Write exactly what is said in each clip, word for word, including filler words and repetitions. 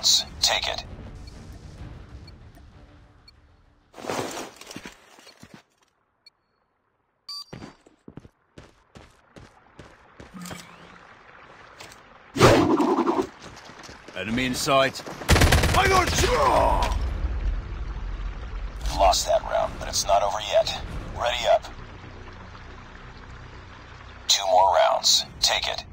rounds. Take it. Enemy in sight. I got you! Lost that round, but it's not over yet. Ready up. Two more rounds. Take it.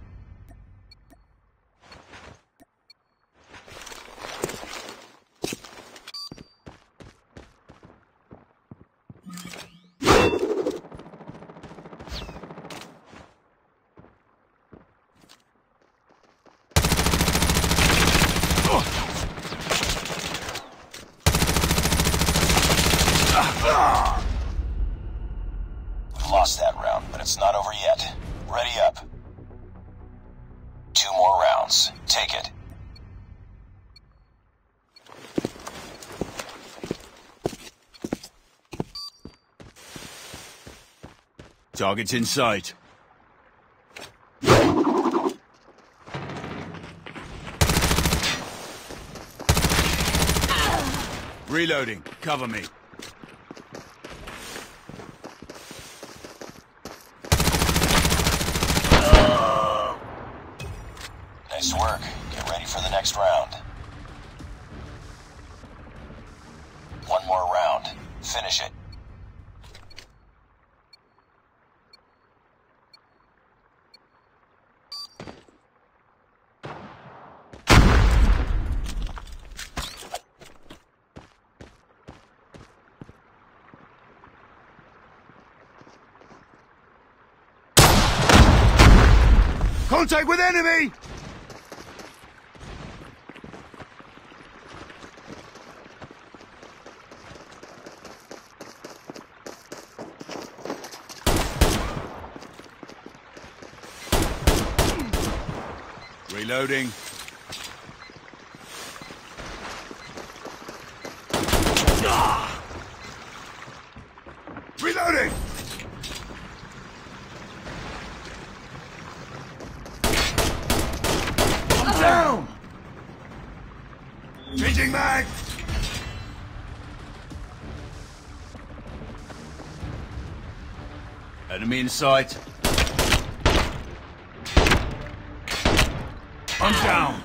Lost that round, but it's not over yet. Ready up. Two more rounds. Take it. Target's in sight. Reloading. Cover me. Nice work. Get ready for the next round. One more round. Finish it. Contact with enemy! Reloading. Ah! Reloading! I'm down! Changing mag! Enemy in sight. I'm down!